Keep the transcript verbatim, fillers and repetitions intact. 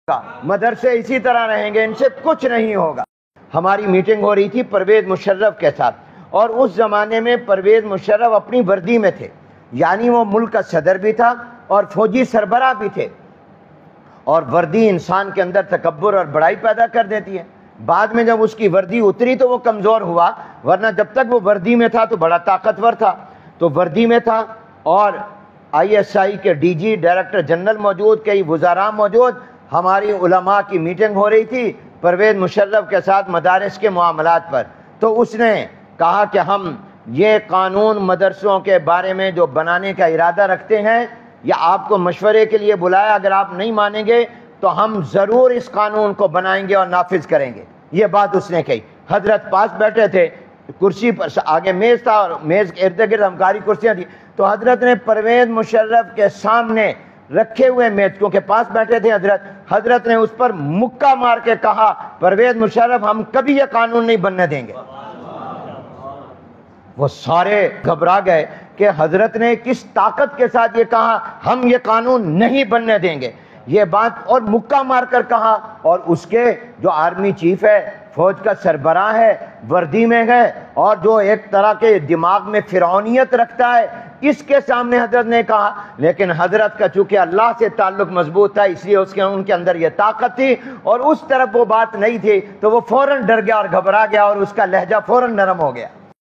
مدرسے اسی طرح رہیں گے، ان سے کچھ نہیں ہوگا۔ ہماری میٹنگ ہو رہی تھی پرویز مشرف کے ساتھ، اور اس زمانے میں پرویز مشرف اپنی وردی میں تھے، یعنی وہ ملک کا صدر بھی تھا اور فوجی سربراہ بھی تھے، اور وردی انسان کے اندر تکبر اور بڑائی پیدا کر دیتی ہے۔ بعد میں جب اس کی وردی اتری تو وہ کمزور ہوا، ورنہ جب تک وہ وردی میں تھا تو بڑا طاقتور تھا۔ تو وردی میں تھا، اور آئی ایس آئی کے ڈی جی ڈائریکٹر جنرل موجود، کئی وزراء موجود، ہماری علماء کی میٹنگ ہو رہی تھی پرویز مشرف کے ساتھ مدارس کے معاملات پر۔ تو اس نے کہا کہ ہم یہ قانون مدرسوں کے بارے میں جو بنانے کا ارادہ رکھتے ہیں، یا آپ کو مشورے کے لیے بلایا، اگر آپ نہیں مانیں گے تو ہم ضرور اس قانون کو بنائیں گے اور نافذ کریں گے۔ یہ بات اس نے کہی۔ حضرت پاس بیٹھے تھے کرسی پر، آگے میز تھا اور میز کے ارد گرد ہمکاری کرسیاں تھیں، تو حضرت نے پرویز مشرف کے سامنے رکھے ہوئے میز، کیونکہ پاس بیٹھے تھے حضرت حضرت نے اس پر مکہ مار کے کہا، پرویز مشرف ہم کبھی یہ قانون نہیں بننے دیں گے۔ وہ سارے گھبرا گئے کہ حضرت نے کس طاقت کے ساتھ یہ کہا، ہم یہ قانون نہیں بننے دیں گے، یہ بات، اور مکہ مار کر کہا۔ اور اس کے جو آرمی چیف ہے، فوج کا سربراہ ہے، وردی میں ہے، اور جو ایک طرح کے دماغ میں فرعونیت رکھتا ہے، اس کے سامنے حضرت نے کہا۔ لیکن حضرت کا چونکہ اللہ سے تعلق مضبوط تھا، اس لیے اس کے ان کے اندر یہ طاقت تھی، اور اس طرف وہ بات نہیں تھی، تو وہ فوراً ڈر گیا اور گھبرا گیا، اور اس کا لہجہ فوراً نرم ہو گیا۔